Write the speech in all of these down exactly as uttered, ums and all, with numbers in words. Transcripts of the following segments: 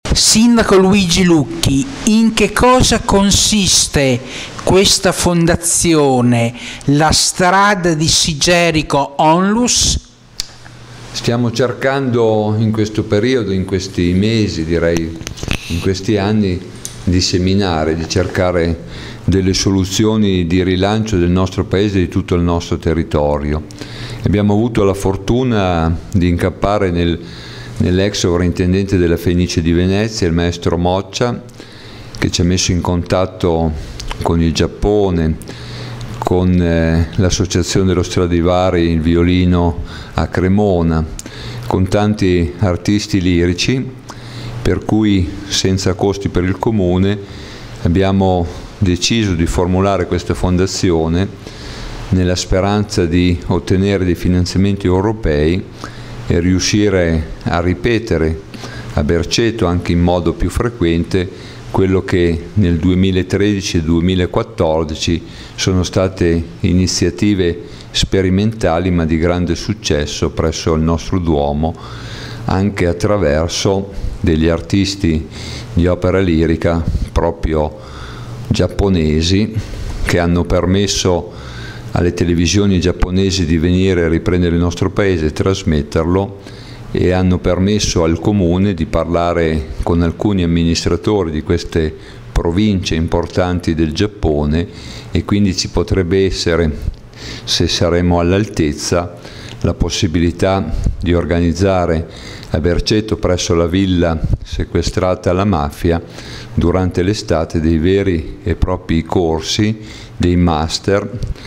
Sindaco Luigi Lucchi, in che cosa consiste questa fondazione, la strada di Sigerico Onlus? Stiamo cercando in questo periodo, in questi mesi, direi in questi anni, di seminare, di cercare delle soluzioni di rilancio del nostro paese e di tutto il nostro territorio. Abbiamo avuto la fortuna di incappare nel, nell'ex sovrintendente della Fenice di Venezia, il maestro Moccia, che ci ha messo in contatto con il Giappone, con eh, l'associazione dello Stradivari, il violino a Cremona, con tanti artisti lirici, per cui senza costi per il comune abbiamo deciso di formulare questa fondazione nella speranza di ottenere dei finanziamenti europei e riuscire a ripetere a Berceto anche in modo più frequente quello che nel duemilatredici e duemilaquattordici sono state iniziative sperimentali ma di grande successo presso il nostro Duomo, anche attraverso degli artisti di opera lirica proprio giapponesi che hanno permesso alle televisioni giapponesi di venire a riprendere il nostro paese e trasmetterlo, e hanno permesso al comune di parlare con alcuni amministratori di queste province importanti del Giappone, e quindi ci potrebbe essere, se saremo all'altezza, la possibilità di organizzare a Berceto, presso la villa sequestrata alla mafia, durante l'estate dei veri e propri corsi, dei master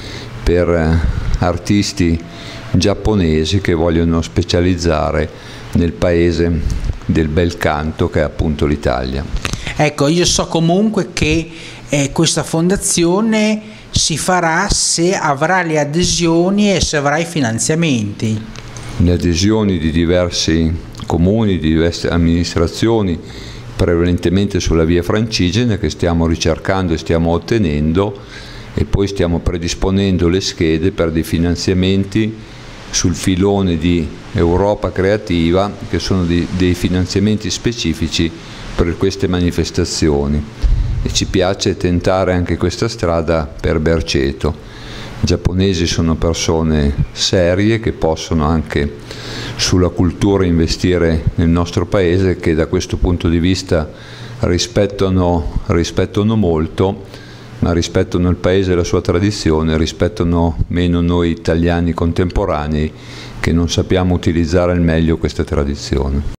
per artisti giapponesi che vogliono specializzare nel paese del bel canto che è appunto l'Italia. Ecco, io so comunque che eh, questa fondazione si farà se avrà le adesioni e se avrà i finanziamenti. Le adesioni di diversi comuni, di diverse amministrazioni, prevalentemente sulla via Francigena, che stiamo ricercando e stiamo ottenendo, e poi stiamo predisponendo le schede per dei finanziamenti sul filone di Europa Creativa, che sono dei, dei finanziamenti specifici per queste manifestazioni, e ci piace tentare anche questa strada per Berceto. I giapponesi sono persone serie che possono anche sulla cultura investire nel nostro paese, che da questo punto di vista rispettano, rispettano molto, ma rispettano il paese e la sua tradizione, rispettano meno noi italiani contemporanei che non sappiamo utilizzare al meglio questa tradizione.